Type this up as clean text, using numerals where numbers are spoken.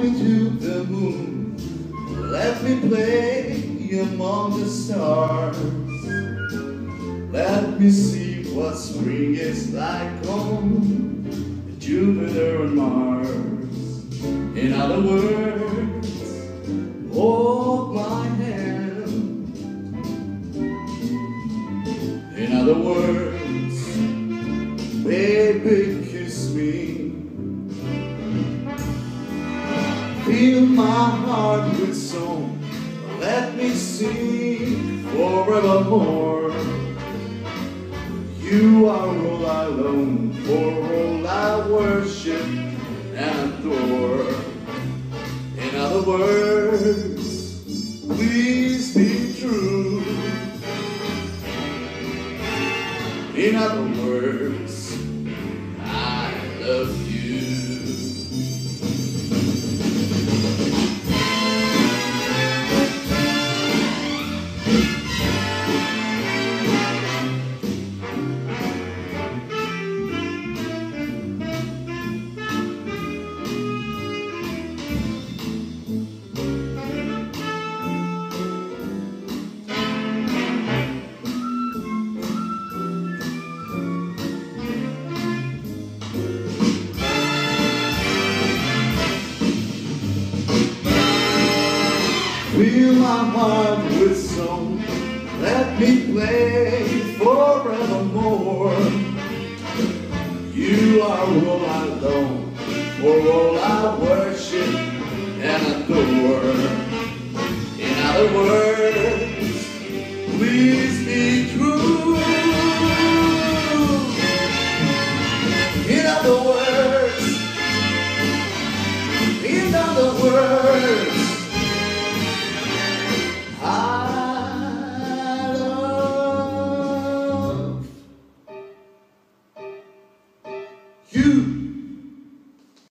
me to the moon, let me play among the stars. Let me see what spring is like on Jupiter and Mars. In other words, hold my hand. In other words, baby, kiss me. Fill my heart with song, let me sing forevermore. You are all I long, for all I worship and adore. In other words, please be true. In other words, I love you. Fill my heart with song, let me play forevermore. You are all I long, for all I worship and adore. In other words, please be true. In other words, I love you.